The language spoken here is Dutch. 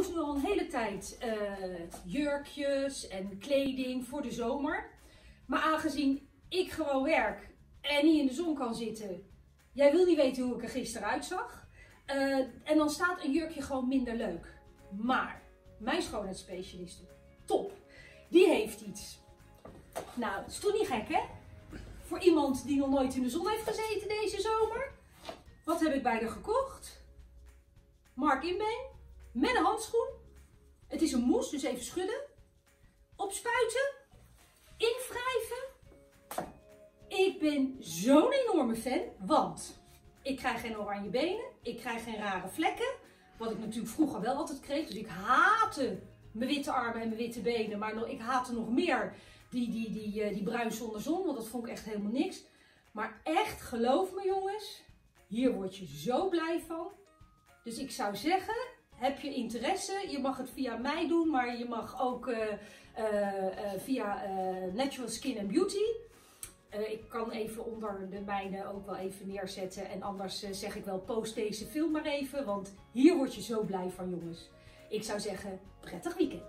dus nu al een hele tijd jurkjes en kleding voor de zomer. Maar aangezien ik gewoon werk en niet in de zon kan zitten, jij wil niet weten hoe ik er gisteren uitzag. En dan staat een jurkje gewoon minder leuk. Maar mijn schoonheidsspecialiste, top, die heeft iets. Nou, het is toch niet gek, hè? Voor iemand die nog nooit in de zon heeft gezeten deze zomer. Wat heb ik bij haar gekocht? Mark Inbeen. Met een handschoen. Het is een mousse, dus even schudden. Opspuiten. Invrijven. Ik ben zo'n enorme fan, want ik krijg geen oranje benen. Ik krijg geen rare vlekken. Wat ik natuurlijk vroeger wel altijd kreeg. Dus ik haatte mijn witte armen en mijn witte benen. Maar ik haatte nog meer die bruin zonder zon. Want dat vond ik echt helemaal niks. Maar echt, geloof me jongens. Hier word je zo blij van. Dus ik zou zeggen, heb je interesse? Je mag het via mij doen. Maar je mag ook via Natural Skin and Beauty. Ik kan even onder de mijne ook wel even neerzetten. En anders zeg ik wel, post deze film maar even. Want hier word je zo blij van jongens. Ik zou zeggen, prettig weekend.